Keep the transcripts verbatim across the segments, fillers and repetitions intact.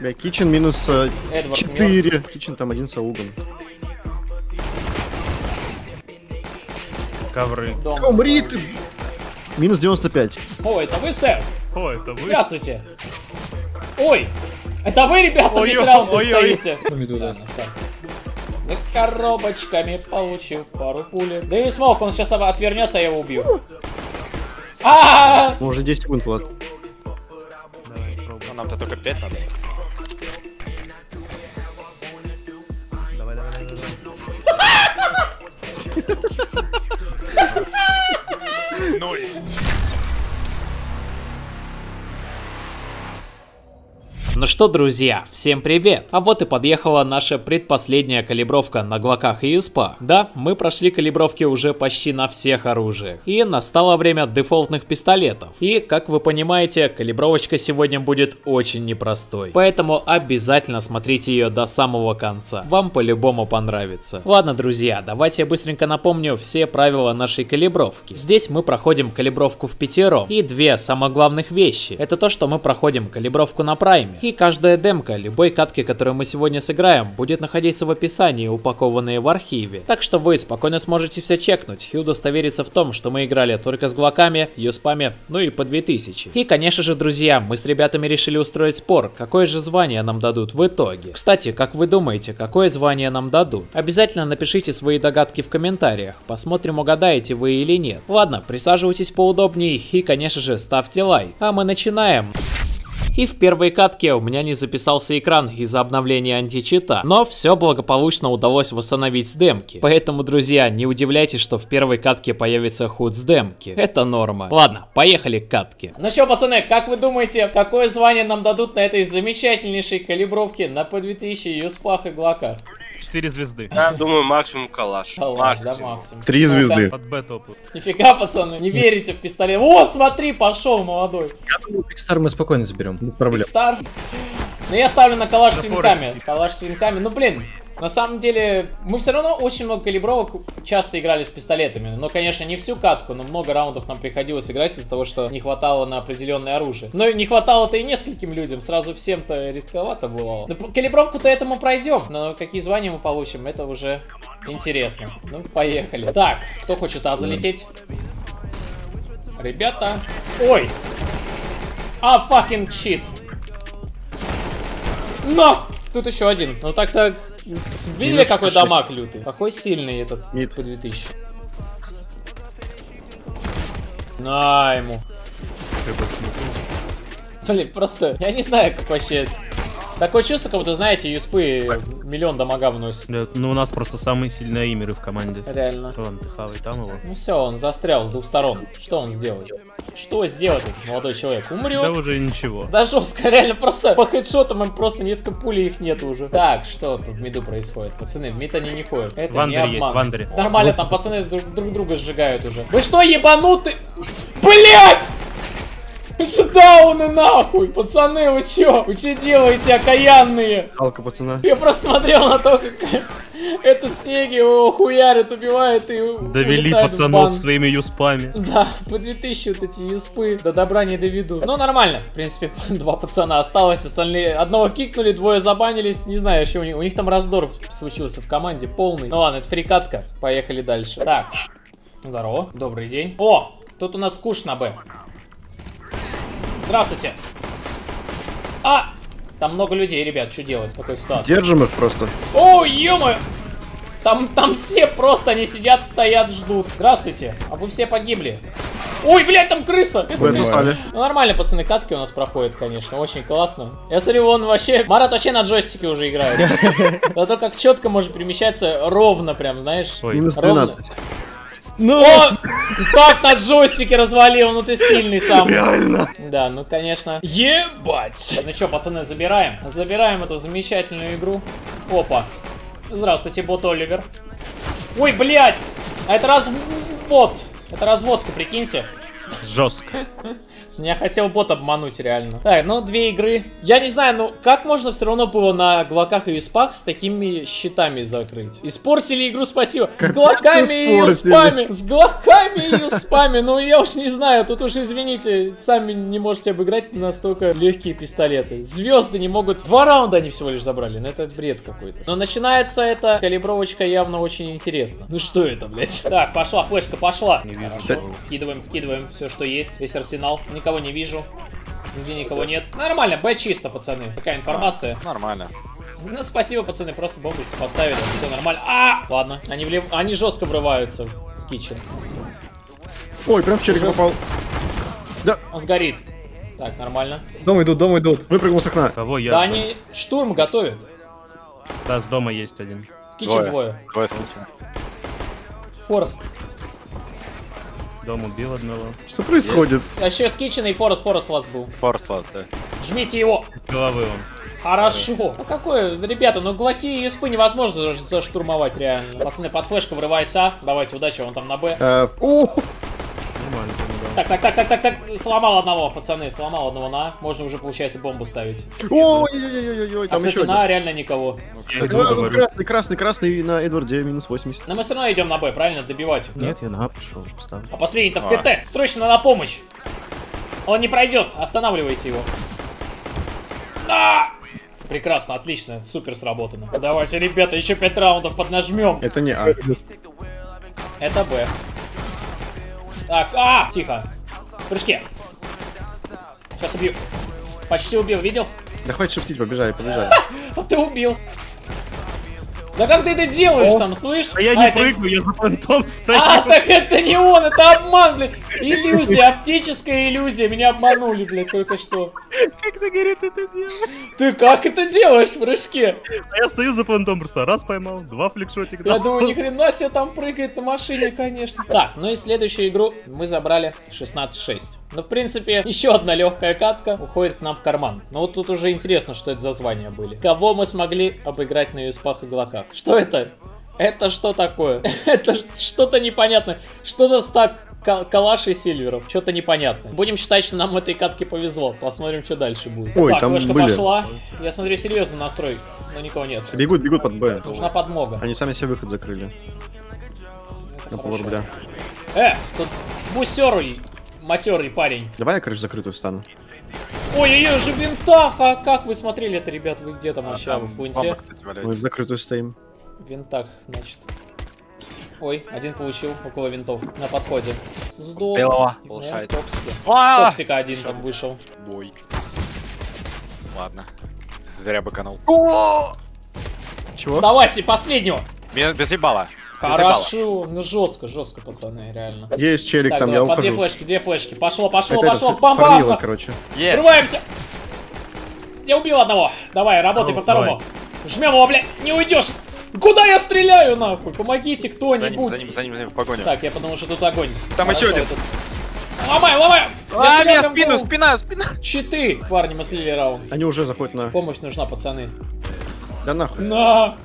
Бля, Кичен минус четыре. Кичен там один с аугом. Ковры. Умри ты! Минус девяносто пять. О, это вы, сэр? О, это вы? Здравствуйте. Ой, это вы, ребята, ой, весь раунд ой, стоите. Помиду, да. Да коробочками получил пару пули. Да и смог, он сейчас отвернется, я его убью. А! Может десять секунд, Влад. Ну, нам-то только пять надо. Давай, давай, давай, давай. Нойс. Ну что, друзья, всем привет! А вот и подъехала наша предпоследняя калибровка на глоках и юспах. Да, мы прошли калибровки уже почти на всех оружиях. И настало время дефолтных пистолетов. И, как вы понимаете, калибровочка сегодня будет очень непростой. Поэтому обязательно смотрите ее до самого конца. Вам по-любому понравится. Ладно, друзья, давайте я быстренько напомню все правила нашей калибровки. Здесь мы проходим калибровку в пятером. И две самых главных вещи. Это то, что мы проходим калибровку на прайме. И каждая демка любой катки, которую мы сегодня сыграем, будет находиться в описании, упакованные в архиве. Так что вы спокойно сможете все чекнуть и удостовериться в том, что мы играли только с глоками, юспами, ну и по две тысячи. И конечно же, друзья, мы с ребятами решили устроить спор, какое же звание нам дадут в итоге. Кстати, как вы думаете, какое звание нам дадут? Обязательно напишите свои догадки в комментариях, посмотрим, угадаете вы или нет. Ладно, присаживайтесь поудобнее и, конечно же, ставьте лайк. А мы начинаем. И в первой катке у меня не записался экран из-за обновления античита, но все благополучно удалось восстановить с демки. Поэтому, друзья, не удивляйтесь, что в первой катке появится худ с демки. Это норма. Ладно, поехали к катке. Ну что, пацаны, как вы думаете, какое звание нам дадут на этой замечательнейшей калибровке на по две тысячи юспах и глоках? Четыре звезды. Я думаю, максимум калаш. Калаш, да, максимум. Три звезды. Под Б топу. Нифига, пацаны, не верите в пистолет. О, смотри, пошел молодой. Я думаю, Пикстар мы спокойно заберем. Без проблем. Стар. Ну я ставлю на калаш с На винками. форесте. Калаш с винками. Ну блин, на самом деле, мы все равно очень много калибровок часто играли с пистолетами. Но, конечно, не всю катку, но много раундов нам приходилось играть из-за того, что не хватало на определенное оружие. Но не хватало-то и нескольким людям, сразу всем-то редковато бывало. Ну, калибровку-то это мы пройдем, но какие звания мы получим, это уже интересно. Ну, поехали. Так, кто хочет А залететь? Ребята. Ой! А, fucking shit. Но! Тут еще один. Ну так-то... Видели, Минус какой шесть. дамаг лютый? Какой сильный этот Мид. по две тысячи. На ему. Блин, просто... Я не знаю, как вообще... Такое чувство, как будто, знаете, юспы миллион дамага вносят. Да, ну у нас просто самые сильные имеры в команде. Реально. Вон, ты хавай там его. Ну все, он застрял с двух сторон. Что он сделает? Что сделает этот молодой человек? Умрет? Да уже ничего. Да жестко, реально просто по хедшотам им просто несколько пулей их нет уже. Так, что тут в миду происходит? Пацаны, в мид они не ходят. Это Вандере не есть, обман. вандере. Нормально, там пацаны друг, друг друга сжигают уже. Вы что, ебануты? Блять! Дауны нахуй! Пацаны, вы чё? Вы чё делаете, окаянные? Алка, пацана. Я просто смотрел на то, как этот Снеги его хуярит, убивает и Довели улетает в пацанов бан. своими юспами. Да, по две тысячи вот эти юспы, до добра не доведу. Ну, нормально, в принципе, два пацана осталось, остальные одного кикнули, двое забанились, не знаю, еще у них, у них там раздор случился в команде полный. Ну ладно, это фрикатка, поехали дальше. Так, здорово, добрый день. О, тут у нас куш на Б. Здравствуйте. А, там много людей, ребят, что делать в такой ситуации? Держим их просто. О, ё-моё! Там, там все просто, они сидят, стоят, ждут. Здравствуйте. А вы все погибли. Ой, блядь, там крыса! Это Вы крыса. застали. Ну, нормально, пацаны, катки у нас проходят, конечно, очень классно. Я смотрю, он вообще... Марат вообще на джойстике уже играет. Зато как четко может перемещаться ровно прям, знаешь. Ой. Минус ровно. двенадцать. Ну, О, так на джойстике развалил, ну ты сильный сам. Реально. Да, ну конечно. Ебать! Ну что, пацаны, забираем. Забираем эту замечательную игру. Опа. Здравствуйте, бот Оливер. Ой, блядь! А это развод. Это разводка, прикиньте. Жестко. Я хотел бот обмануть, реально. Так, ну, две игры. Я не знаю, ну, как можно все равно было на глоках и юспах с такими щитами закрыть? Испортили игру, спасибо. С глоками и юспами. С глоками и юспами. Ну, я уж не знаю, тут уж, извините, сами не можете обыграть настолько легкие пистолеты. Звезды не могут... Два раунда они всего лишь забрали. Ну, это бред какой-то. Но начинается эта калибровочка явно очень интересно. Ну, что это, блядь? Так, пошла, флешка, пошла. Не вижу. Вкидываем, вкидываем все, что есть. Весь арсенал. Никого не вижу. Нигде никого нет. Нормально, Б чисто, пацаны. Такая информация. Нормально. Ну, спасибо, пацаны, просто бомбу поставили. Все нормально. А! Ладно, они, влив... они жестко врываются в кичен. Ой, прям в челик попал. Да, Он сгорит. Так, нормально. Дом идут, дом идут. выпрыгнул с окна. Кого я? Да они штурм готовят. Да, с дома есть один. В кичен двое. Двое случаев. Форест. Дом убил одного. Что происходит? А еще с кичена и Форест, Форест у вас был. Форслас, да. Жмите его. С головы он. Хорошо. Ну какое, ребята, ну глоки и юспы невозможно заштурмовать реально. Пацаны, под флешку врывайся. Давайте, удачи, он там на Б. Э, о, Нормально, по-моему, Так, так, так, так, так, так, сломал одного, пацаны, сломал одного на А. Можно уже, получается, бомбу ставить. ой-ой-ой-ой-ой, А, там кстати, еще на А один. реально никого. Я А, один вот говорю. Красный, красный, красный на Эдварде минус восемьдесят. Но мы все равно идем на Б, правильно? Добивать их. Нет, я на А пошел. Поставлю. А последний-то в А. КТ. Срочно на помощь. Он не пройдет. Останавливайте его. А! Прекрасно, отлично, супер сработано. Давайте, ребята, еще пять раундов поднажмем. Это не А. Это Б. Так, а! Тихо. В прыжке. Сейчас убью. Почти убил, видел? Да хватит шутить, побежали, побежали. А ты убил. Да как ты это делаешь там, слышь? А я не это- прыгаю, я за понтом стою. А, так это не он, это обман, блядь. Иллюзия, оптическая иллюзия. Меня обманули, блядь, только что. Как ты, говорит, это делаешь? Ты как это делаешь в прыжке? А я стою за понтом просто. Раз поймал, два фликшотика. Я дал. думаю, ни хрена себе там прыгает на машине, конечно. Так, ну и следующую игру мы забрали шестнадцать шесть. Ну, в принципе, еще одна легкая катка уходит к нам в карман. Но вот тут уже интересно, что это за звания были. Кого мы смогли обыграть на юспах и глоках? Что это? Это что такое? Это что-то непонятное. Что-то стак кал- калаш и сильверов. Что-то непонятное. Будем считать, что нам в этой катке повезло. Посмотрим, что дальше будет. Ой, так, там флешка были. пошла. Я смотрю, серьезный настрой. Но никого нет. Бегут, бегут под Б. Нужна подмога. Они сами себе выход закрыли. На пол Хорошо. рубля. Э, тут бустерый, матерый парень. Давай я, короче, закрытую встану. Ой-ой-ой, же в винтах! А как вы смотрели это, ребят? Вы где там вообще? Вы в Бомба, пункте? кстати, Мы в валяется. закрытую стоим. В винтах, значит. Ой, один получил около винтов. На подходе. Сдох. Белого. Ну, Полшайт. токсики. А! Токсика один там вышел. Бой. Ладно. Зря быканул. Чего? Давайте, последнего! Без, без ебала. Без ебала. Хорошо. Ну жестко, жестко, пацаны, реально. Есть челик Так, там, давай, я по две ухожу. флешки, две флешки. Пошло, пошло, Это пошло. это, Бам-бам! фармила, короче. Есть. Врываемся! Я убил одного. Давай, работай Ну, по второму. давай. Жмем его, бля. Не уйдешь. Куда я стреляю, нахуй? Помогите За ним, кто-нибудь. за ним, за ним, за ним, в погоню. Так, я подумал, что тут огонь. Там еще один. этот. Ломай, ломай! А, Я меня прям спину, был. спина, спина. Читы, парни, мы слили раунд. Они уже заходят на... Помощь нужна, пацаны. Да нахуй. На!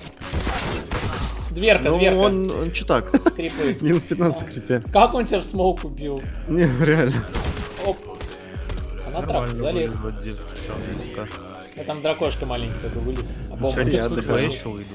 Дверка, Ну, дверка. он, он читак. Скрипы. Минус пятнадцать крипе. Как он тебя в смоук убил? Не, реально. Оп. А на трап Нормально залез. будет, вот здесь, там, сука. А там дракошка маленький такой вылез. А бомба Чё, тут я тут отдыхаю. вылез. еще уйдут.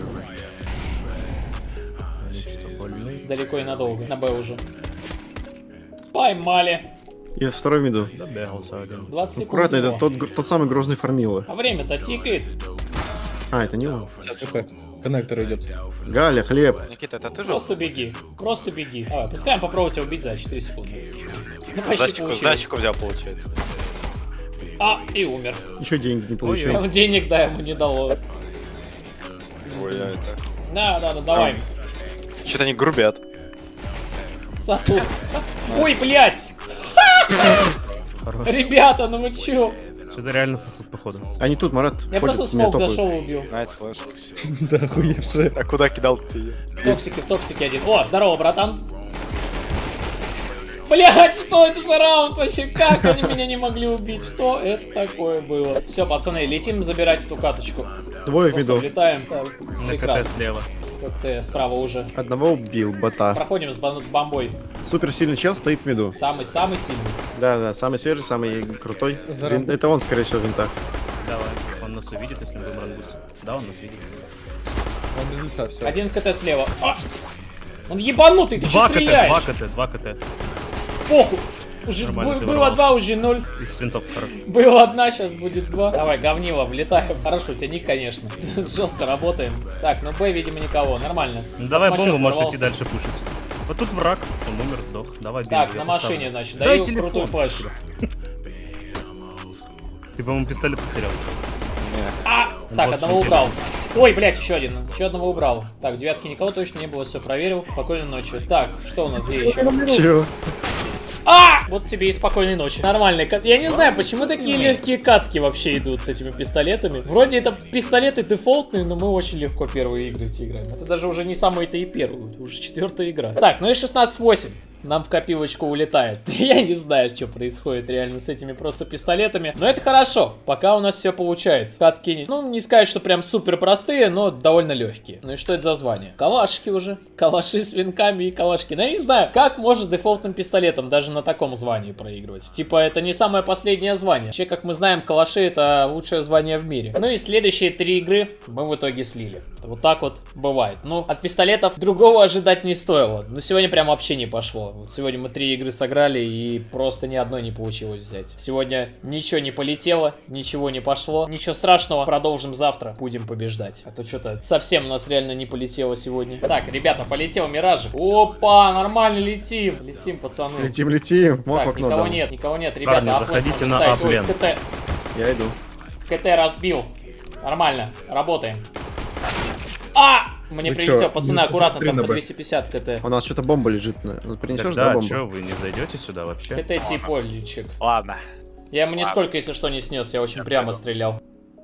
Они что, больные? Далеко и надолго. На Б уже. Поймали. И второй миду. Добегался один. двадцать секунд. Аккуратно, у это него. тот, гр- тот самый грозный фармила. А время-то тикает. А, это не он. Сейчас такой коннектор идет. Галя, хлеб. Никита, это ты же? Просто беги. Просто беги. Давай, пускай попробуй тебя убить за четыре секунды. Ну, почти Зайчику, получилось. зайчику взял, получается. А, и умер. Еще деньги не получил. Ему денег, да, ему не дало. Ой, я это... Да, да, да, давай. Что-то они грубят. Сосуд. Ой, блядь! Ребята, ну вы чё? Что-то реально сосуд, походу. Они тут, Марат. Я ходят, просто меня смог топают. зашел и убил. Найс, флеш. Да, охуевшие. А куда кидал ты ее? Токсики, в токсике один. О, здорово, братан. Блять, что это за раунд вообще? Как они меня не могли убить? Что это такое было? Все, пацаны, летим забирать эту каточку. Двое в Просто миду. влетаем. На КТ Прекрасно. слева. Как ты справа уже. Одного убил, бота. Проходим с бом- бомбой. Супер сильный чел стоит в миду. Самый-самый сильный. Да, да, самый свежий, самый крутой. Зарам- Вин- Это он, скорее всего, в винтах. Давай. Он нас увидит, если мы будем рангуться. Да, он нас видит. Он без лица, все. Один КТ слева. А! Он ебанутый, ты Два че КТ, стреляешь? два КТ, два КТ. Похуй. Уже Нормально, бы- ты было ворвался. два, уже ноль. Из свинтов хорошо. Было одна, сейчас будет два. Давай, говнило, влетаем. Хорошо, у тебя ник, конечно. Жестко работаем. Так, ну Б, видимо, никого. Нормально. Ну давай С машины бомбу, можешь ворвался. идти дальше пушить. Вот тут враг, он умер, сдох. Давай бей. Так, я на поставлю. машине, значит, Дай даю телефон. крутой флеш. Ты, по-моему, пистолет потерял. А! Так, Вот одного что убрал. Ой, блядь, еще один. Еще одного убрал. Так, девятки никого точно не было, все проверил. Спокойной ночи. Так, что у нас где еще? Чего? А! Вот тебе и спокойной ночи. Нормальный кат. Я не знаю, почему такие легкие катки вообще идут с этими пистолетами. Вроде это пистолеты дефолтные, но мы очень легко первые игры эти играем. Это даже уже не самые-то и первые, это уже четвертая игра. Так, ну и шестнадцать восемь. Нам в копилочку улетает. Я не знаю, что происходит реально с этими просто пистолетами. Но это хорошо. Пока у нас все получается. Катки, ну, не сказать, что прям супер простые, но довольно легкие. Ну и что это за звание? Калашки уже. Калаши с винками и калашки. Ну я не знаю, как может дефолтным пистолетом даже на таком звании проигрывать. Типа это не самое последнее звание. Вообще, как мы знаем, калаши это лучшее звание в мире. Ну и следующие три игры мы в итоге слили. Вот так вот бывает. Ну, от пистолетов другого ожидать не стоило. Но сегодня прям вообще не пошло. Вот сегодня мы три игры сыграли и просто ни одной не получилось взять. Сегодня ничего не полетело, ничего не пошло. Ничего страшного, продолжим завтра. Будем побеждать. А то что-то совсем у нас реально не полетело сегодня. Так, ребята, полетел Миражик. Опа, нормально летим. Летим, пацаны. Летим, летим. Мог Так, окно никого дам. нет, никого нет. Ребята, Парни, аплен заходите можно на ставить. Ой, аплен. КТ. Я иду. КТ разбил. Нормально, работаем. А! Мне Вы прилетело, чё, пацаны, ну, аккуратно, там хрена по бы. двести пятьдесят КТ. У нас что-то бомба лежит. Ну, принесешь, да, Тогда бомбу? что, вы не зайдете сюда вообще? КТ типольчик. Ладно. Я ему нисколько, если что, не снес, я очень прямо стрелял.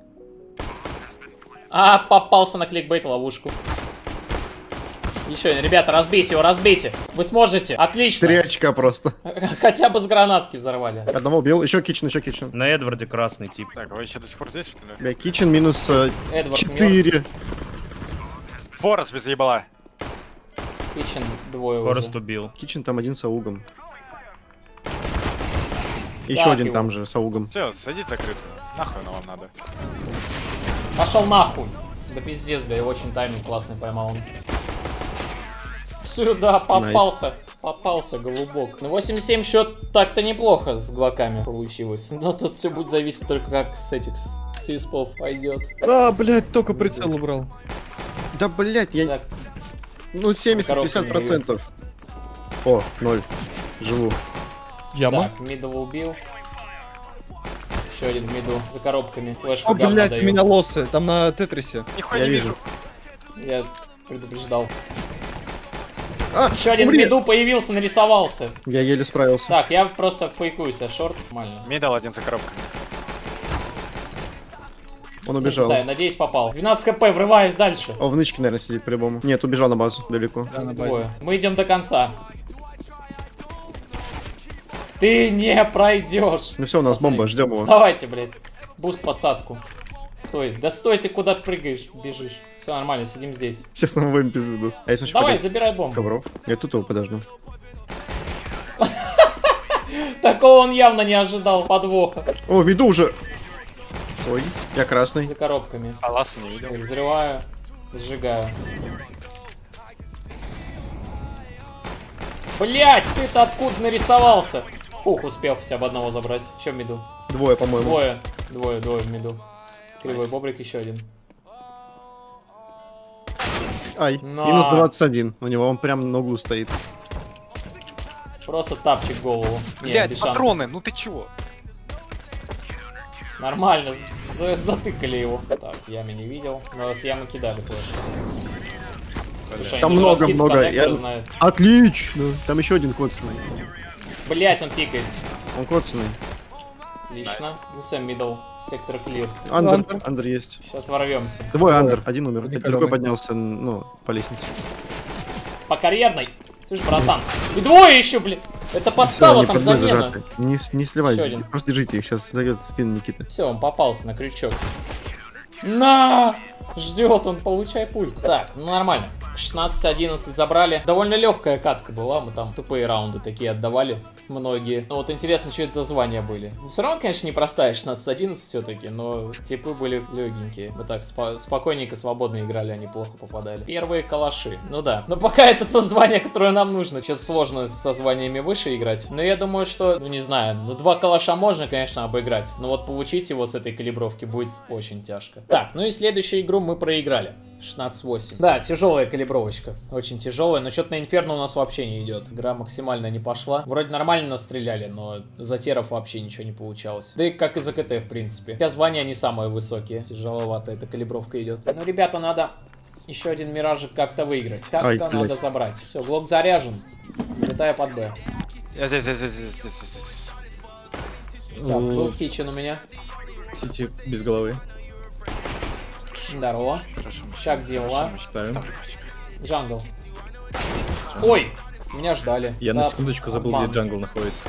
А, попался на кликбейт ловушку. Еще один, ребята, разбейте его, разбейте. Вы сможете, отлично. Три очка просто. Хотя бы с гранатки взорвали. Одного убил. Еще кичен, еще кичен. На Эдварде красный тип. Так, вы еще до сих пор здесь, что ли? Бля, кичен минус э, Эдвард мертв. четыре. Форест без ебала. Кичен двое Форест уже. убил. Кичен там один с аугом. Еще Так один его. там же с аугом. Все, садись закрыто. Нахуй оно вам надо. Пошел нахуй. Да пиздец, бля, я очень тайминг классный поймал он. Сюда попался. Попался, голубок. Ну, восемь семь счет так-то неплохо с глоками получилось. Но тут все будет зависеть только как с этих с с испов пойдет. А, блядь, только прицел убрал. Да, блять, я... Так, Ну, семьдесят-пятьдесят процентов. О, ноль. Живу. Яма? так, мидл убил. Еще один в миду за коробками. Флешку О, говна блядь, у даю. меня лосы. Там на тетрисе. Нихуя Я не вижу. вижу. Я предупреждал. А, Еще один в умри. миду появился, нарисовался. Я еле справился. Так, я просто фейкуюсь, а шорт нормально. Мидал один за коробками. Он Не убежал. знаю, надеюсь, попал. двенадцать хп, врываюсь дальше. О, в нычке, наверное, сидит по-любому. Нет, убежал на базу далеко. Да, на базе. Двое. Мы идем до конца. Ты не пройдешь. Ну все, у нас Пацаны. бомба, ждем его. Давайте, блядь. Буст подсадку. Стой. Да стой, ты куда прыгаешь, бежишь. Все нормально, сидим здесь. Сейчас нам обоим пизды дадут. А если Давай, забирай бомбу. ковров? Я тут его подожду. Такого он явно не ожидал подвоха. О, веду уже. Ой, я красный. За коробками. А ласу не видел. Так, взрываю, сжигаю. Блять, ты-то откуда нарисовался? Ух, успел хотя бы одного забрать. Еще в миду. Двое, по-моему. Двое. Двое, двое в миду. Кривой бобрик, еще один. Ай, На. минус двадцать один. У него он прям на углу стоит. Просто тапчик в голову. Не, без Блять, шансов. патроны, ну ты чего? Нормально, за- затыкали его. Так, яме не видел. Но с ямы кидали флеш. Слушай, Там они же много, раскид много. коннекторы Я- знают. Отлично. Там еще один коцный. Блять, он пикает. Он коцный. Отлично. Ну все, мидл. Сектор клир. Андер, Андер. андер есть. Сейчас ворвемся. Двое андер, один умер. Один Другой коробок. поднялся, ну, по лестнице. По карьерной. Слышь, братан. И двое еще, блин. Это подстава они там под мной замена. зажаты. Не, с- не сливайся, Еще один. просто держите их, сейчас зайдет в спину Никита. Все, он попался на крючок. На! Ждет он, получай пульт. Так, ну нормально. шестнадцать одиннадцать забрали. Довольно легкая катка была, мы там тупые раунды такие отдавали, многие. Ну вот интересно, что это за звания были. Ну, все равно, конечно, непростая шестнадцать одиннадцать все-таки, но типы были легенькие. Мы так спо спокойненько, свободно играли, они плохо попадали. Первые калаши, ну да. Но пока это то звание, которое нам нужно. Что-то сложно со званиями выше играть. Но я думаю, что, ну не знаю, ну два калаша можно, конечно, обыграть. Но вот получить его с этой калибровки будет очень тяжко. Так, ну и следующую игру мы проиграли. шестнадцать восемь. Да, тяжелая калибровочка. Очень тяжелая, но что-то на Инферно у нас вообще не идет. Игра максимально не пошла. Вроде нормально настреляли, но за теров вообще ничего не получалось. Да и как и за КТ, в принципе. Хотя звания не самые высокие. Тяжеловато эта калибровка идет. Ну, ребята, надо еще один миражик как-то выиграть. Как-то надо забрать. Все, глок заряжен. Летаю под Б. Я здесь, здесь, здесь, здесь, здесь, здесь. Так, был кичен у меня. Сити без головы. Здорово. Хорошо. Как дела? Ставим. Джангл. Ой, меня ждали. Я Да, на секундочку забыл, обман. где джангл находится.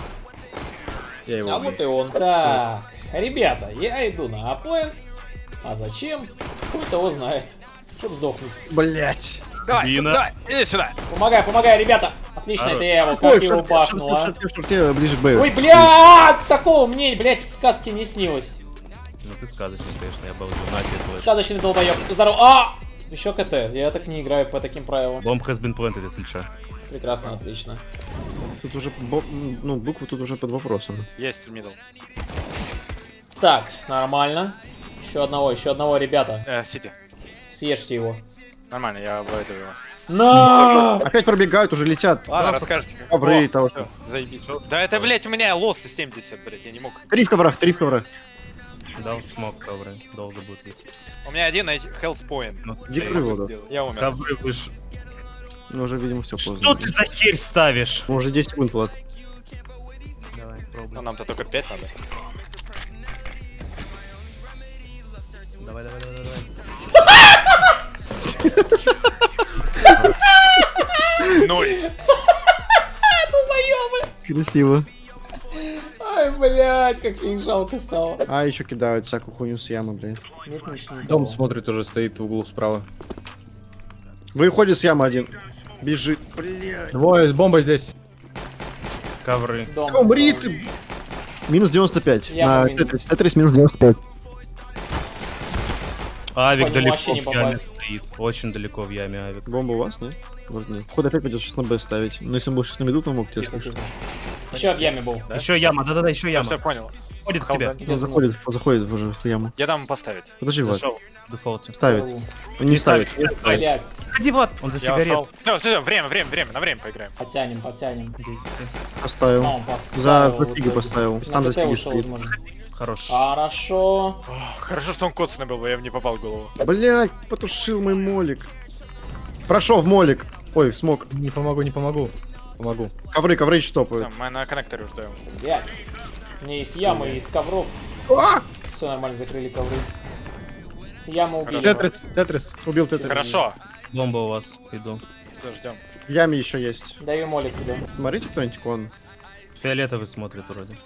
Я его А убью. вот и он. Так, ребята, я иду на аплент. А зачем? Кто-то его знает. Чтоб сдохнуть. Блять. Давай, Дина. сюда, иди сюда. Помогай, помогай, ребята. Отлично, это я его, как его бахнул, а. В шорте ближе к Б. Ой, блядь, такого мне, блядь, в сказке не снилось. Ну ты сказочный, конечно, я был на Сказочный долбоёб. Здорово. А! Еще КТ. Я так не играю по таким правилам. Bomb has been planted, если что. Прекрасно, отлично. Тут уже, бо- ну, буквы тут уже под вопросом. Есть мидл. Так, нормально. Еще одного, еще одного, ребята. Э, Сити. Съешьте его. Нормально, я обойду его. На! Опять пробегают, уже летят. Ладно, расскажите. как- ковры и О, того, всё, заебись. Да это, блядь, у меня лоссы семьдесят, блядь, я не мог. Три в коврах, три в коврах. Дал смог ковры, долго будет лететь. У меня один health point. Ну, Иди Я к не могу выводу. сделать. Я умер. ковры выше. Ну, уже, видимо, все поздно. Что ты за херь ставишь? Ну, уже десять секунд, Влад. Давай, Ну, пробуй. нам-то только пять надо. Давай, давай, давай, давай. Нойс. Красиво. Ай, блядь, как мне жалко стало. А, еще кидают всякую хуйню с ямы, блядь. Нет, ничего не Дом было. смотрит, уже стоит в углу справа. Выходит с ямы один. Бежит. Блядь. Двое, бомба здесь. Ковры. Дом. Умри ты. Минус девяносто пять. Яма На минус. Тетрис. Тетрис минус девяносто пять. Авик По нему далеко вообще не в яме попасть. стоит. Очень далеко в яме авик. Бомба у вас, нет? Вроде нет. Вход опять пойдет сейчас на Б ставить. Но если он был сейчас на меду, то мог тебя Тихо, слышать. тихо. Еще в яме был. Да? Еще яма, да-да-да, еще Все, яма. все понял. Ходит к тебе. Где Он заходит, заходит уже в яму. Я дам ему поставить. Подожди, Влад. Зашел. В дефолте. Ставит. Он не ставит. Не ставит. Блять. Ходи, Влад, он за Я сигарет. ушел. Все, все, время, время, время, на время поиграем. Потянем, потянем. Поставил. А, он поставил, За вот фигу это. поставил. На Сам за КТ фигу ушел, стоит. возможно. Хорош. Хорошо. Ох, хорошо, что он коцаный был, я бы не попал в голову. Блять, потушил мой молик. Прошел в молик. Ой, в смог. Не помогу, не помогу. Помогу. Ковры, ковры еще топают. Все, мы на коннекторе ждем. Блять. Мне из ямы, и из ковров. Все нормально, закрыли ковры. Яма убили. Хорошо. Тетрис, Тетрис. Убил Тетрис. Хорошо. Бомба у вас, иду. Все, ждем. В яме еще есть. Даю молик туда. Смотрите кто-нибудь кон. Фиолетовый смотрит вроде.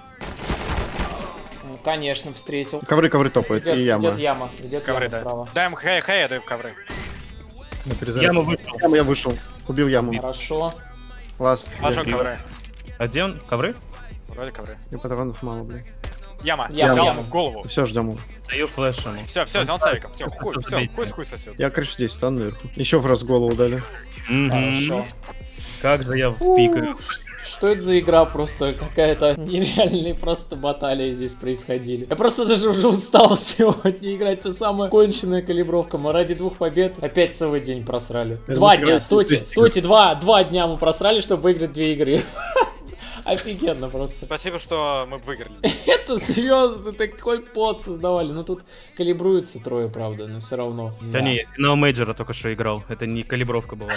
Ну, конечно, встретил. Ковры, ковры топают. Идет, И яма. идет яма. Идет Ковры, яма да. справа. Дай ему хай, хай, я даю ковры. На перезарядке. Яма вышел. Яма, я вышел. Убил яму. Хорошо. Ласт. Ложу бил. ковры. А где он? Ковры? Вроде ковры. И патронов мало, блин. Яма. Яма, Дал яма. ему в голову. Все, ждем его. Даю флеш ему. Все, все, он савиком. Все, хуй, все, Забейте. хуй, хуй сосет. Я, короче, здесь стану наверху. Еще в раз голову дали. Мгм. Хорошо. Как же я вспикаю. Что это за игра? Просто какая-то нереальная просто баталия здесь происходили. Я просто даже уже устал сегодня играть. Это самая конченая калибровка. Мы ради двух побед опять целый день просрали. Это Два мы дня, сыграли стойте, тридцать. стойте, два, два дня мы просрали, чтобы выиграть две игры. Офигенно просто. Спасибо, что мы выиграли. Это звезды, такой пот создавали. Ну тут калибруется трое, правда, но все равно. Да не, я финал мейджора только что играл. Это не калибровка была.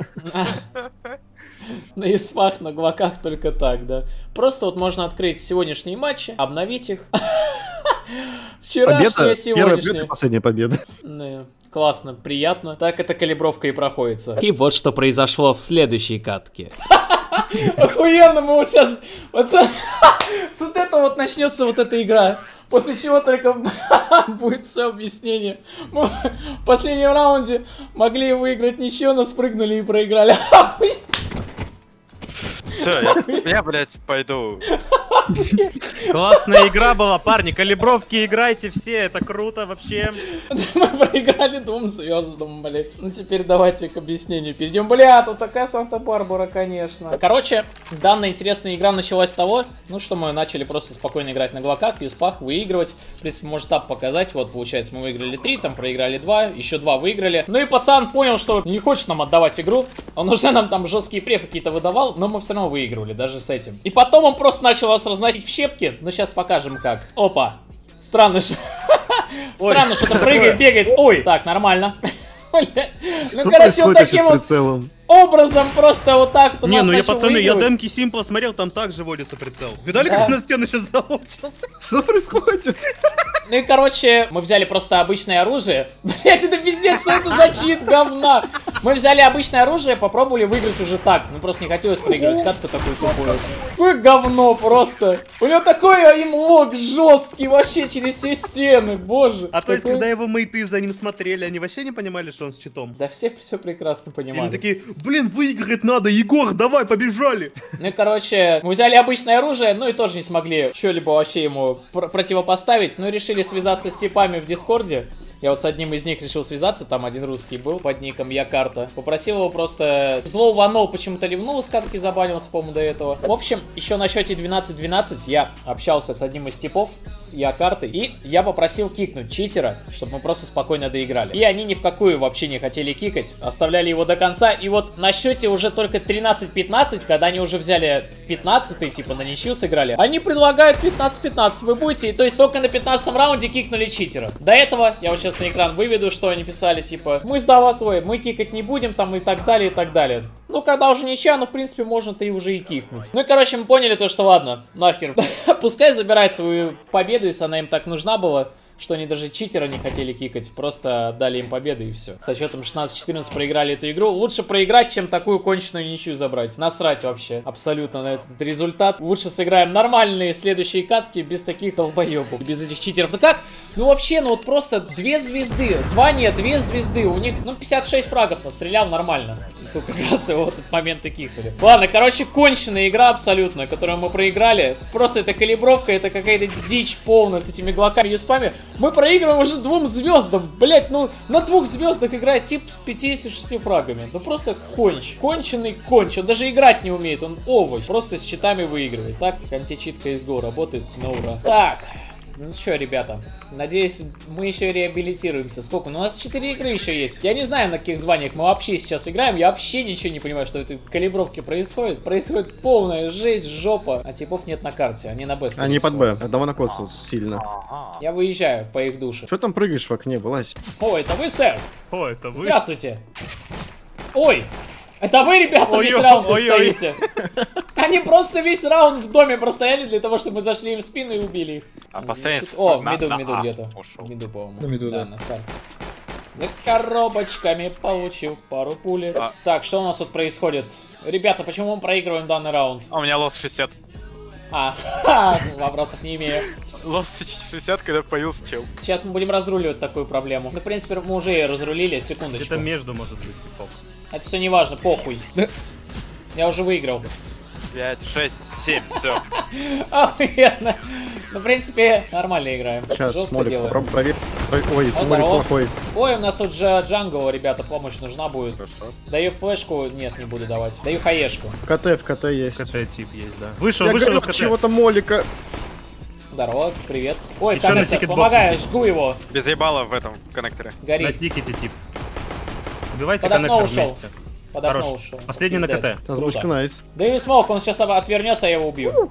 На испах, на глоках только так, да. Просто вот можно открыть сегодняшние матчи, обновить их. Вчерашняя, Победа. Первая победа сегодняшняя. и последняя победа. Да, классно, приятно. Так эта калибровка и проходится. И вот что произошло в следующей катке. Охуенно, мы вот сейчас... Вот с вот этого вот начнется вот эта игра. После чего только будет все объяснение. Мы в последнем раунде могли выиграть ничего, но спрыгнули и проиграли. Все, я, я, блядь, пойду. Классная игра была, парни. Калибровки играйте все, это круто вообще. Мы проиграли двум звездам, блять. Ну теперь давайте к объяснению перейдем. Бля, тут такая Санта-Барбара, конечно. Короче, данная интересная игра началась с того, ну что мы начали просто спокойно играть на глоках, юспах, выигрывать. В принципе, может так показать. Вот, получается, мы выиграли три, там проиграли два, еще два выиграли. Ну и пацан понял, что не хочет нам отдавать игру. Он уже нам там жесткие префы какие-то выдавал, но мы все равно выигрывали, даже с этим. И потом он просто начал нас разносить в щепки. Но сейчас покажем как. Опа. Странно, что... Странно, что-то прыгает, бегает. Ой, так, нормально. Ну, короче, вот таким вот образом просто вот так вот у Не, нас ну я, начал пацаны, я выигрывать. демки Симпла смотрел, там также водится прицел. Видали, Да. как на стену сейчас залочился? Что происходит? Ну и, короче, мы взяли просто обычное оружие. Блять, это пиздец, что это за чит, говна? Мы взяли обычное оружие, попробовали выиграть уже так. Ну просто не хотелось проигрывать катку такую тупую. Какое говно просто. У него такой аимлок жесткий вообще через все стены, боже. А то есть, Такой- когда его мейты за ним смотрели, они вообще не понимали, что он с читом? Да все все прекрасно И понимали. они такие, блин, выиграть надо, Егор, давай, побежали. Ну и, короче, мы взяли обычное оружие, ну и тоже не смогли что-либо вообще ему пр- противопоставить. Ну и решили связаться с типами в Дискорде. Я вот с одним из них решил связаться, там один русский был под ником Якарта. Попросил его просто... Злого Вано почему-то ливнул с катки, забанился, по-моему, до этого. В общем, еще на счете двенадцать двенадцать я общался с одним из типов, с Якартой, и я попросил кикнуть читера, чтобы мы просто спокойно доиграли. И они ни в какую вообще не хотели кикать, оставляли его до конца. И вот на счете уже только тринадцать пятнадцать, когда они уже взяли пятнадцатый, типа на ничью сыграли, они предлагают пятнадцать пятнадцать, вы будете, и то есть только на пятнадцатом раунде кикнули читера. До этого, я вот сейчас на экран выведу, что они писали, типа, мы сдаваться, ой, мы кикать не будем, там, и так далее, и так далее. Ну, когда уже ничья, ну, в принципе, можно-то и уже и кикнуть. Ну, и, короче, мы поняли то, что ладно, нахер. Пускай забирает свою победу, если она им так нужна была, что они даже читера не хотели кикать, просто отдали им победу и все. Со счетом шестнадцать четырнадцать проиграли эту игру. Лучше проиграть, чем такую конченую ничью забрать. Насрать вообще абсолютно на этот результат. Лучше сыграем нормальные следующие катки без таких долбоебов, без этих читеров. Ну как? Ну вообще, ну вот просто две звезды, звание две звезды. У них, ну, пятьдесят шесть фрагов настрелял нормально. Только как раз его в этот момент и кикнули. Ладно, короче, конченая игра абсолютно, которую мы проиграли. Просто это калибровка, это какая-то дичь полная с этими глоками и спами. Мы проигрываем уже двум звездам. Блять, ну на двух звездах играет тип с пятьюдесятью шестью фрагами. Ну просто конч. Конченый конч. Он даже играть не умеет, он овощ. Просто с щитами выигрывает. Так, античит си эс го работает на ура. Так. Ну что, ребята, надеюсь, мы еще реабилитируемся. Сколько? Ну, у нас четыре игры еще есть. Я не знаю, на каких званиях мы вообще сейчас играем. Я вообще ничего не понимаю, что в этой калибровке происходит. Происходит полная жесть, жопа. А типов нет на карте, они на Б. Они под Б. Одного накоцал сильно. Я выезжаю по их душе. Что там прыгаешь в окне, вылазь? О, это вы, сэр? О, это вы? Здравствуйте. Ой, это вы, ребята, Ой, весь ой, раунд ой, ой. стоите. Они просто весь раунд в доме простояли для того, чтобы мы зашли им в спину и убили их. А последний... О, в на- миду, в на миду А где-то. ушел. В миду, по-моему. На миду, да. на старте. За коробочками получил пару пули. А. Так, что у нас тут происходит? Ребята, почему мы проигрываем данный раунд? А у меня лос шестьдесят. А, ха, вопросов не имею. Лос шестьдесят, когда появился чел. Сейчас мы будем разруливать такую проблему. Ну, в принципе, мы уже ее разрулили, секундочку. Где-то между может быть, типа. Это все не важно, похуй. Я уже выиграл. пять, шесть, семь, все. Охуенно. Ну, в принципе, нормально играем. Сейчас, Жестко Молик, делаем. попробуй проверь. Ой, А, Молик здорово. плохой. Ой, у нас тут же джангл, ребята, помощь нужна будет. Даю флешку, нет, не буду давать. Даю хаешку. В КТ, в КТ есть. КТ тип есть, да. Вышел, Я вышел говорю, из КТ. чего-то Молика. Здорово, привет. Ой, Еще как на это, тикетбоксе помогаю, тип. жгу его. Без ебала в этом коннекторе. На Горит. тикете тип. Убивайте Под окно коннектор ушел. вместе. Под окно Хорош. ушел. Последний на Пиздец. КТ. Озвучка Круто. найс. Даю смолк, он сейчас отвернется, я его убью.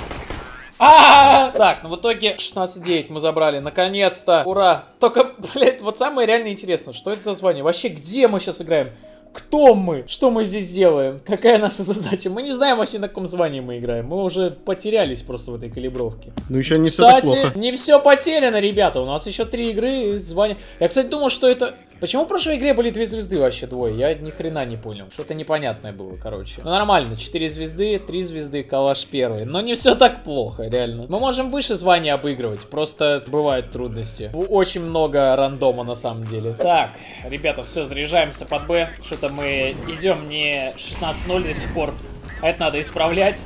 А, так, ну в итоге шестнадцать девять мы забрали, наконец-то, ура. Только, блядь, вот самое реально интересно, что это за звание? Вообще, где мы сейчас играем? Кто мы? Что мы здесь делаем? Какая наша задача? Мы не знаем вообще, на каком звании мы играем. Мы уже потерялись просто в этой калибровке. Ну еще не все так Кстати, плохо. не все потеряно, ребята. У нас еще три игры, звания. Я, кстати, думал, что это... Почему в прошлой игре были две звезды вообще двое? Я ни хрена не понял. Что-то непонятное было, короче. Ну нормально, четыре звезды, три звезды, калаш первый. Но не все так плохо, реально. Мы можем выше звания обыгрывать, просто бывают трудности. Очень много рандома на самом деле. Так, ребята, все, заряжаемся под Б. Что-то мы идем не шестнадцать ноль до сих пор. А это надо исправлять.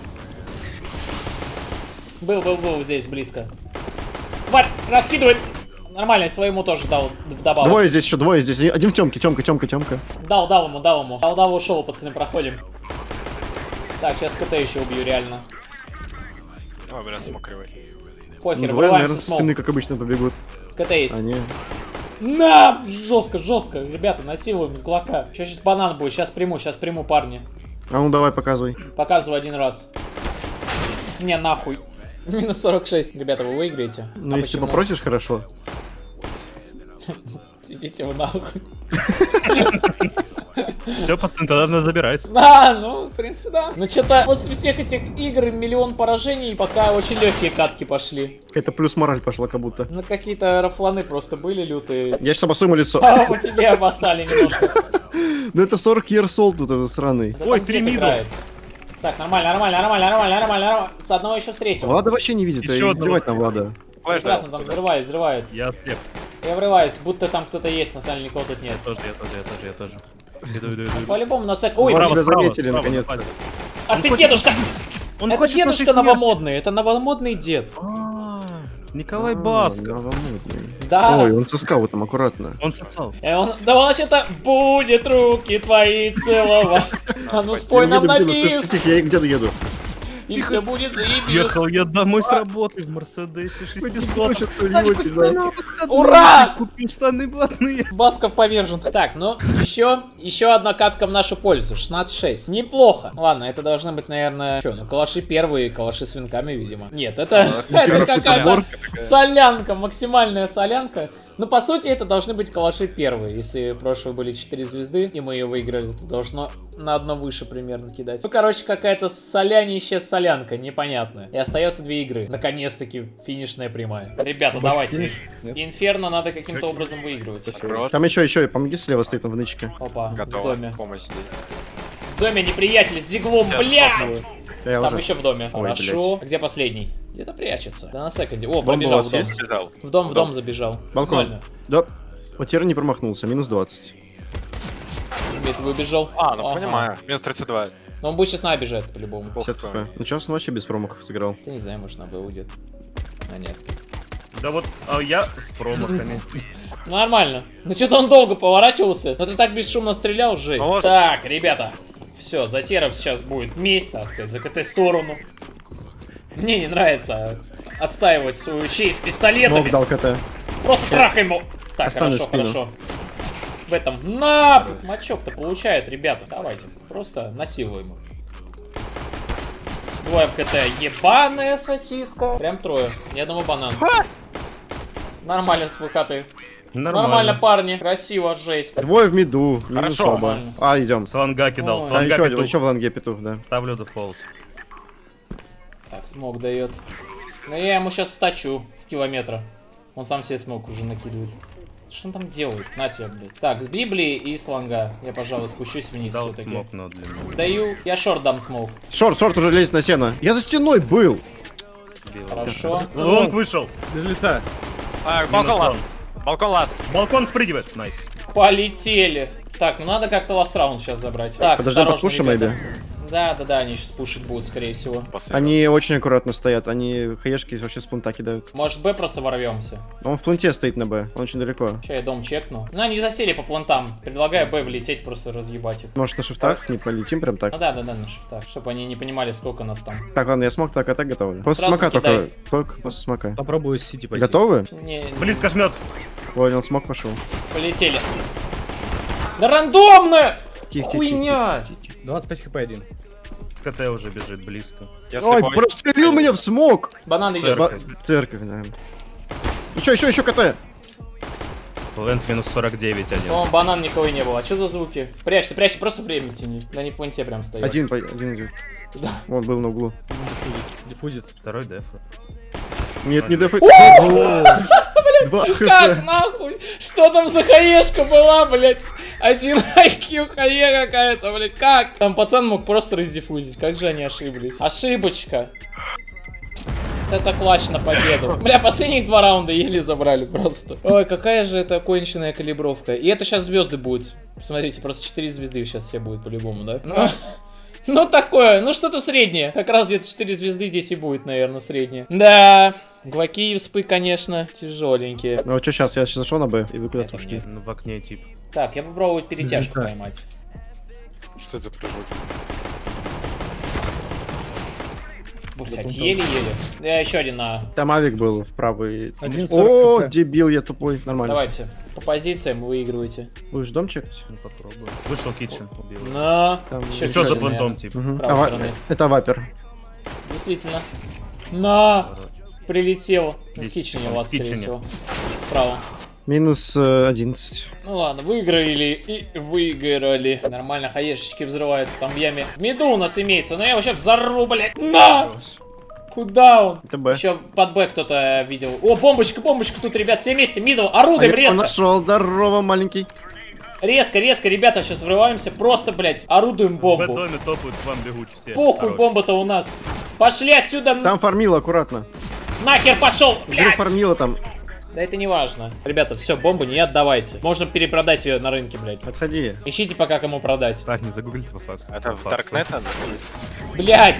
Был, был, был здесь близко. Тварь, раскидывает. Нормально, своему тоже дал вдобавок. Двое здесь еще, двое здесь. Один в Тёмке, Тёмка, Тёмка, Тёмка. Дал, дал ему, дал ему. Дал, дал, ушел, пацаны, проходим. Так, сейчас КТ еще убью, реально. Ой, бля, смог кривой. Похер, Ну, двое, вырываемся наверное, с со спины, как обычно, побегут. КТ есть. Они... На! Жестко, жестко. Ребята, насилуем с глока. Сейчас, сейчас банан будет, сейчас приму, сейчас приму, парни. А ну давай, показывай. Показываю один раз. Не, нахуй. Минус сорок шесть. Ребята, вы выиграете. Ну, А если почему? попросишь, хорошо. Идите вы нахуй. Все, пацан, тогда надо забирать. А, ну, в принципе, да. Ну, что-то после всех этих игр миллион поражений, пока очень легкие катки пошли. Это плюс мораль пошла как будто. Ну, какие-то рафланы просто были лютые. Я сейчас обоссу ему лицо. А, по тебе обоссали немножко. Ну это сорок years old тут, это сраный. Да Ой, там три дед мидл. играет. Так, нормально, нормально, нормально, нормально, нормально, нормально. С одного еще с третьего. Влада вообще не видит, Еще и одного плевать на Влада. Флэш Прекрасно, дал. там взрываюсь, взрываюсь. Я слеп. Я врываюсь, будто там кто-то есть, на самом деле никого тут нет. Я тоже, я тоже, я тоже, я тоже. Иду, иду, иду. По-любому на сек... Ой, Влад, блин, тебя заметили, справа, наконец-то. справа. а ты дедушка! Он Это хочет дедушка нашей смерти. новомодный, это новомодный дед. А, Николай А, Басков. новомодный. Да. Ой, он со скаутом, аккуратно. Он социал. И он, да он вообще-то будет руки твои целовать. А ну спой нам на Еду, еду, слышь, бис, тихо, я где-то еду. и все будет заебись. Ехал я домой с работы в Мерседесе шестисот. Ура! Купил штаны блатные. Басков повержен. Так, ну, еще, еще одна катка в нашу пользу. шестнадцать шесть. Неплохо. Ладно, это должны быть, наверное, что, ну, калаши первые, калаши с винками, видимо. Нет, это, это какая-то солянка, максимальная солянка. Ну, по сути, это должны быть калаши первые. Если прошлые были четыре звезды, и мы ее выиграли, то должно на одно выше примерно кидать. Ну, короче, какая-то солянищая солянка, непонятная. И остается две игры. Наконец-таки финишная прямая. Ребята, давайте. Инферно надо каким-то образом выигрывать. Хорош. Там еще, еще, помоги слева стоит он в нычке. Опа, в Готово. доме. Помощь здесь. В доме неприятель с диглом, Сейчас блядь! попробую. Я Там уже. еще в доме. Ой, Хорошо. Где последний? Где-то прячется. Да на секунде. О, Бомба пробежал у в вас дом. есть? Бежал. В дом, в дом забежал. Балкон. Нормально. Да. Вот теперь не промахнулся, минус двадцать. Мид выбежал. А, ну Ага. понимаю. Минус тридцать два. Но он будет сейчас на бежать по-любому. Ох, пятьдесят какой. хп. Ну сейчас он вообще без промахов сыграл. Я не знаю, может на Б уйдет. А нет. Да вот, а я с промахами. Ну, нормально. Ну что-то он долго поворачивался. Но ты так бесшумно стрелял, жесть. Ну, может- Так, ребята. Все, за теров сейчас будет месть, так сказать, за КТ сторону. Мне не нравится отстаивать свою честь Мог пистолетами. дал КТ. Просто трахаем его. Так, Оставлю хорошо, спину. хорошо. В этом. На! Мачок-то получает, ребята. Давайте. Просто насилуем их. Двое в КТ. Ебаная сосиска. Прям трое. Ни одного банана. Нормально с ВХТ. Нормально, Нормально. парни. Красиво, жесть. Двое в миду. Минус Хорошо. оба. Нормально. А, идем. Слонга кидал, Ой. Да, слонга еще один, петух. еще в ланге петух, да. Ставлю дефолт. Так, смог дает. Но я ему сейчас втачу с километра. Он сам себе смог уже накидывает. Что он там делает? На тебя, блядь. Так, с Библии и слонга. Я, пожалуй, спущусь вниз Дал все-таки. смок, но для меня. Даю. Я шорт дам смог. Шорт, шорт уже лезет на сено. Я за стеной был. Хорошо. Лонг вышел. Без лица. А, балкон ласт. Балкон ласт. Балкон спрыгивает. Найс. Полетели. Так, ну надо как-то ласт раунд сейчас забрать. Так, Подожди, осторожно, подпушим, ребята. maybe? Да, да, да, они сейчас пушить будут, скорее всего. Последний. Они очень аккуратно стоят. Они хаешки вообще с пункта кидают. Может, Б просто ворвемся. Он в планте стоит на Б. Он очень далеко. Сейчас я дом чекну. Ну, они засели по плантам. Предлагаю Б влететь, просто разъебать их. Может на шифтах не полетим прям так? Ну да, да, да, на шифтах, чтобы они не понимали, сколько нас там. Так, ладно, я смог так, а так готовы. После Сразу смока кидай. только. Только после смока. Попробую с Сити пойти. Готовы? Не, Близко жмет. Понял, смог пошел. полетели. Да рандомно! Тихо, тихо, Хуйня! тихо, тихо, тихо. двадцать пять хп один. КТ уже бежит близко. Я Ой, слепой. прострелил меня в смог! Банан идет. Ба- Церковь, да. Еще, еще, еще КТ. Лэнд минус сорок девять один. О, банан никого и не было. А что за звуки? Прячься, прячься, просто время тяни. Да не в планте прям стоит. Один, по- один идет. Да. Вон был на углу. Диффузит. Второй деф. Нет, не дефы. блядь? Два Как хп. нахуй? Что там за хаешка была, блядь? Один ай кью хае какая-то, блядь. Как? Там пацан мог просто раздиффузить. Как же они ошиблись? Ошибочка. Это клатч на победу. Бля, последних два раунда еле забрали просто. Ой, какая же это конченая калибровка. И это сейчас звезды будут. Смотрите, просто четыре звезды сейчас все будет по-любому, да? Ну, ну такое, ну что-то среднее. Как раз где-то четыре звезды здесь и будет, наверное, среднее. Да, гваки и вспы, конечно, тяжеленькие. Ну что сейчас? Я сейчас зашел на Б, и вы куда-то Это ушли. Ну, в окне тип. Так, я попробую перетяжку Да. поймать. Что это прыжок? Блять, еле-еле. Да, еще один на... Там авик был в правый. Один О, сорок хп. дебил я тупой. Нормально. Давайте, по позициям вы выигрываете. Будешь дом чекать? Ну, попробую. Вышел китчен, убил. Но... Там Еще Что за один, плентом, наверное. тип? Мгм. правой А, ва- стороны. Это вапер. Действительно. На! Прилетел. В Есть. кичене у В вас, скорее китчене. всего. Справа. Минус э, одиннадцать. Ну ладно, выиграли и выиграли. Нормально, хаешечки взрываются там в яме. В миду у нас имеется, но я его сейчас взорву, блядь. На! Куда он? Это Б. Еще под Б кто-то видел. О, бомбочка, бомбочка тут, ребят, все вместе. Мидл, орудуем А я резко. нашел. Здорово, маленький. Резко, резко, ребята, сейчас врываемся. Просто, блядь, орудуем В бомбу. доме топают, к вам бегут все. Похуй, Хорош. бомба-то у нас. Пошли отсюда. Там фармила, аккуратно. Нахер пошел, Вдруг блядь. фармила там. Да это не важно. Ребята, все, бомбу не отдавайте. Можно перепродать ее на рынке, блядь. Отходи. Ищите пока кому продать. Так, не загуглите по факсу. Это По в факсу. Darknet надо? Блять!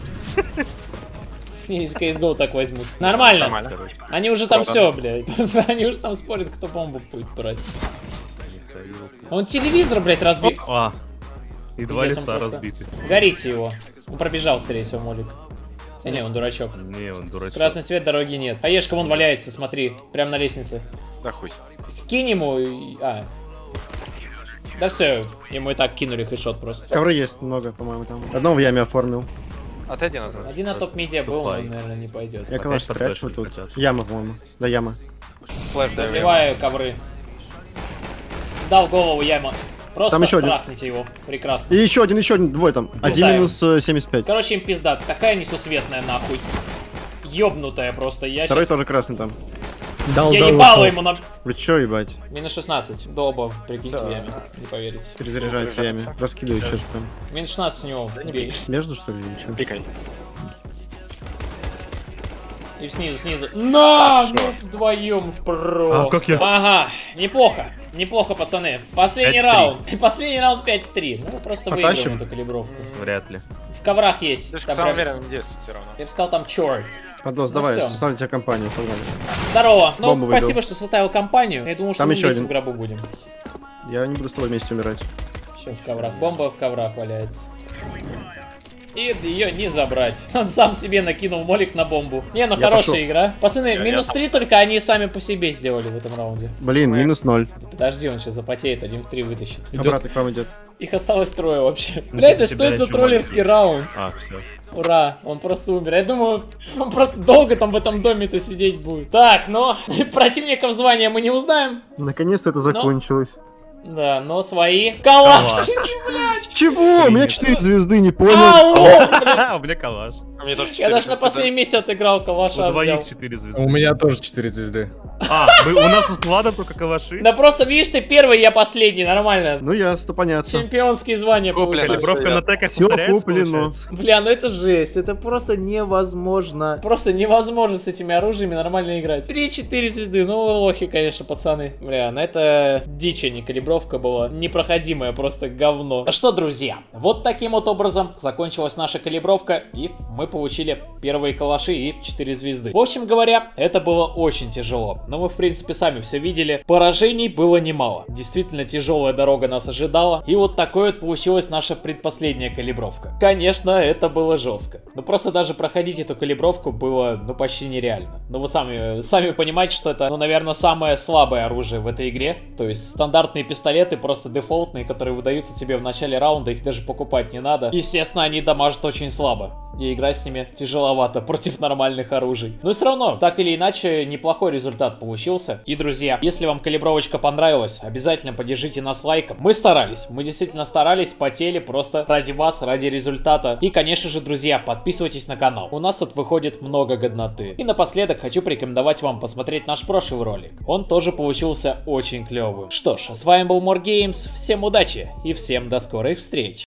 Из си эс го так возьмут. Нормально. Нормально. Короче, Они уже там Круто. все, блядь. Они уже там спорят, кто бомбу будет брать. Михаил. Он телевизор, блядь, разбил. А, и два Пиздец, он лица просто- разбиты. Горите его. Он пробежал, скорее всего, молик. А не, он дурачок. Не, он дурачок. Красный цвет, дороги нет. Хаешка вон валяется, смотри. Прям на лестнице. Да хуй. Кинь ему и... А. Да все, ему и так кинули хэдшот просто. Ковры есть много, по-моему, там. Одного в яме оформил. Отойди назад. Один на топ-медиа был, Тупай. но, наверное, не пойдет. Я калаш Опять спрячу фордэшить тут. хотят. Яма, по-моему. Да, яма. Флэш дай время. Забиваю ковры. Дал голову яма. Просто Там еще один. трахните его. Прекрасно. И еще один, еще один, двое там. Один Пизда минус э, семьдесят пять. Короче, им пизда. Такая несусветная нахуй. Ёбнутая просто. Я Второй щас... тоже красный там. Дал, Я дал, ебало ушел. ему на... Вы чё, ебать? Минус шестнадцать. Долба, прикиньте, в Да. яме. Не поверите. Перезаряжается в яме. Раскидывает что-то там. Минус шестнадцать у него. Убей. Между, что ли, или чё? Пикай. И снизу, снизу. На! Хорошо. Ну вдвоем просто. А, как я- Ага, неплохо. Неплохо, пацаны. Последний пять в три. раунд. Последний раунд пять в три. Ну, мы просто Потащим? выиграем эту калибровку. Вряд ли. В коврах есть. Слишком Там сам прям- уверен действует все равно. Я бы сказал, там черт. Подос, Ну давай, всё. составлю тебе компанию, погнали. Здорово. Ну, Бомбу выбил. спасибо, что составил компанию. Я думал, что Там мы еще вместе один. в гробу будем. Я не буду с тобой вместе умирать. Еще в коврах. Бомба в коврах валяется. И ее не забрать. Он сам себе накинул молик на бомбу. Не, ну Я хорошая пошел. игра. Пацаны, Я- минус я три только они сами по себе сделали в этом раунде. Блин, минус ноль. Подожди, он сейчас запотеет, один в три вытащит. Обратно к вам идет. Их осталось трое вообще. Ну, Бля, это тебя что это за еще троллерский молик раунд? А, все. Ура, он просто умер. Я думаю, он просто долго там в этом доме-то сидеть будет. Так, но противников звания мы не узнаем. Наконец-то это закончилось. Да, но свои калашники, блядь. Чего? У меня четыре звезды, не понял. Ау, блядь. А, у меня калаш. А мне тоже Я четыре даже на звезды, последнем месте отыграл У калаша взял. двоих четыре звезды. У меня тоже четыре звезды. А, мы- у нас с Владом только калаши. Да просто видишь, ты первый, я последний, нормально. Ну ясно, понятно. Чемпионские звания Куплено. получились. Калибровка на теках Всё повторяется, куплено. получается? Бля, ну это жесть, это просто невозможно. Просто невозможно с этими оружиями нормально играть. три-четыре звезды, ну вы лохи, конечно, пацаны. Бля, ну это дичь, а не калибровка была. Непроходимое просто говно. Ну что, друзья, вот таким вот образом закончилась наша калибровка, и мы получили первые калаши и четыре звезды. В общем говоря, это было очень тяжело. Но мы, в принципе, сами все видели. Поражений было немало. Действительно, тяжелая дорога нас ожидала. И вот такой вот получилась наша предпоследняя калибровка. Конечно, это было жестко. Но просто даже проходить эту калибровку было, ну, почти нереально. Но вы сами, сами понимаете, что это, ну, наверное, самое слабое оружие в этой игре. То есть стандартные пистолеты, просто дефолтные, которые выдаются тебе в начале раунда, их даже покупать не надо. Естественно, они дамажат очень слабо. и играть с ними тяжеловато против нормальных оружий. Но все равно, так или иначе, неплохой результат получился. И, друзья, если вам калибровочка понравилась, обязательно поддержите нас лайком. Мы старались, мы действительно старались, потели просто ради вас, ради результата. И, конечно же, друзья, подписывайтесь на канал. У нас тут выходит много годноты. И напоследок хочу порекомендовать вам посмотреть наш прошлый ролик. Он тоже получился очень клевым. Что ж, с вами был More Games, всем удачи и всем до скорых встреч.